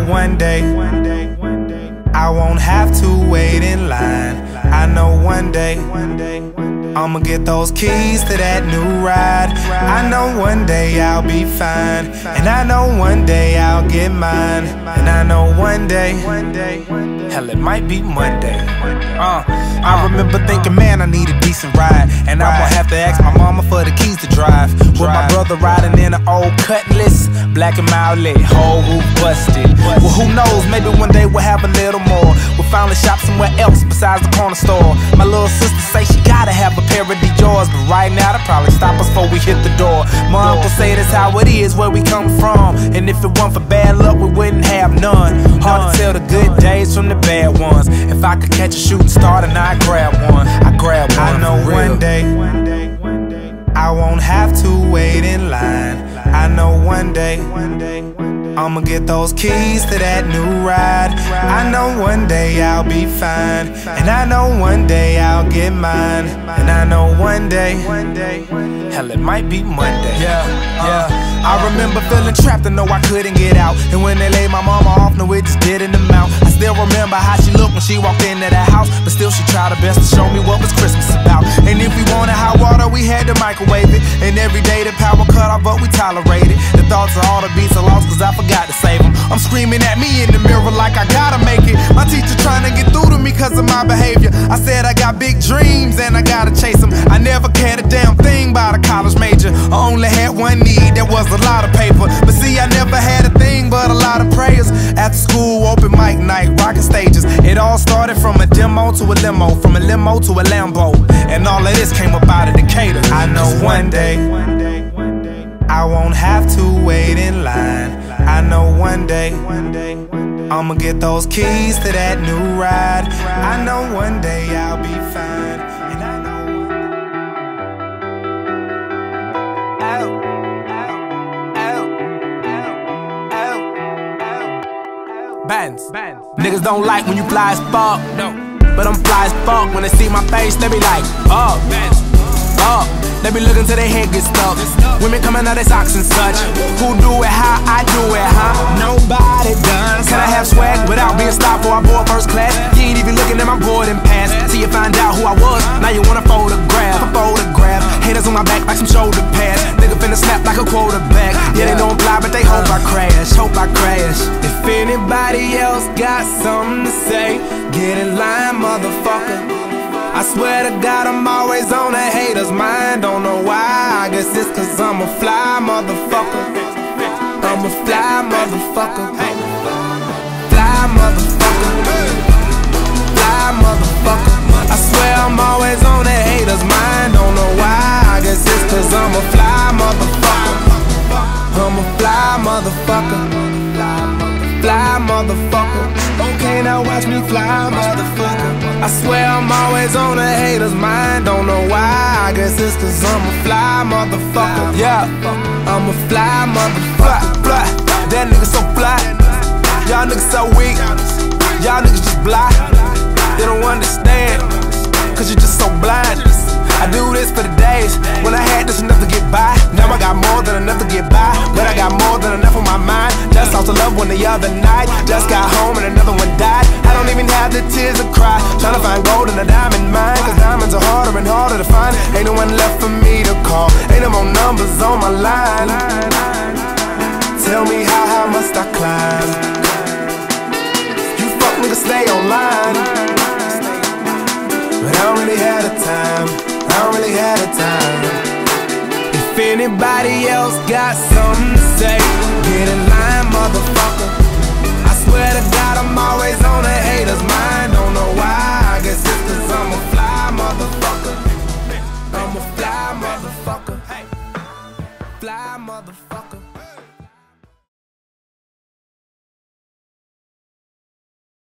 one day I won't have to wait in line. I know one day I'ma get those keys to that new ride. I know one day I'll be fine, and I know one day I'll get mine. And I know one day, hell, it might be Monday. I remember thinking, man, I need a decent ride, and I won't have to ask my mama for the keys to drive. With my brother riding in an old Cutlass, black and mild lit, whole roof busted. Well, who knows, maybe one day we'll have a little more. We'll finally shop somewhere else besides the corner store. My little sister say she gotta have a pair of Dior's, but right now they'll probably stop us before we hit the door. My uncle say that's how it is where we come from, and if it weren't for bad luck, we wouldn't have none. Hard to tell the good days from the bad ones. If I could catch a shooting star, then I'd grab one. I know one day I won't have to wait in line. I know one day I'ma get those keys to that new ride. I know one day I'll be fine, and I know one day I'll get mine. And I know one day, hell, it might be Monday. I remember feeling trapped and know I couldn't get out, and when they laid my mama off, no, it just didn't amount. I still remember how she looked when she walked into that house, but still she tried her best to show me what was Christmas about. And if we wanted hot water, we had to microwave it, and every day the power cut off, but we tolerated. The thoughts of all the beats I lost cause I forgot to save them. I'm screaming at me in the mirror like I gotta make it. My teacher trying to get through to me cause of my behavior. I said I got big dreams and I gotta chase them. I never cared a damn thing about a college major. I only had one need, that was a lot of paper. But see, I never had a thing but a lot of prayers. After school, open mic night, rocking stages. It all started from a demo to a limo, from a limo to a Lambo, and all of this came up out of Decatur. I know one day I won't have to wait in line. I know one day I'ma get those keys to that new ride. I know one day I'll be fine, and I know Bands. Niggas don't like when you fly as fuck, no, but I'm fly as fuck. When they see my face, they be like, oh, oh. They be looking till their head get stuck. Women coming out their socks and such. Who do it how I do it, huh? Nobody does. Can I have swag without being stopped before I board first class? You ain't even looking at my boarding pass. Till you find out who I was, now you want a photograph. Haters on my back like some shoulder pads. Nigga finna snap like a quarterback. Yeah, they don't fly, but they hope I crash. Hope I crash. If anybody else got something to say, get in line, motherfucker. I swear to God, I'm always on a hater's mind. Don't know why, I guess it's cause I'm a fly motherfucker. I'm a fly motherfucker. Fly motherfucker. Fly motherfucker. I swear I'm always on a hater's mind. Don't know why, I guess it's cause I'm a fly motherfucker. I'm a fly motherfucker. Fly motherfucker. Okay, now watch me fly motherfucker. I swear I'm always on a hater's mind. Don't know why, I guess it's cause I'm a fly motherfucker. Yeah, I'm a fly motherfucker. Fly. That nigga so fly. Y'all niggas so weak. Y'all niggas just blind. They don't understand, cause you're just so blind. I do this for the days when I had just enough to get by. Now I got more than enough to get by, but I got more than enough on my mind. Just lost a loved one the other night. Just got home and another one died. I don't even have the tears to cry, trying to find gold in a diamond mine, cause diamonds are harder and harder to find. Ain't no one left for me to call, ain't no more numbers on my line. Tell me how must I climb? You fuck niggas stay online, but I don't really have the time. I don't really have the time. If anybody else got something to say, get in line, motherfucker. I swear to God, I'm always on a hater's mind. Don't know why, I guess it's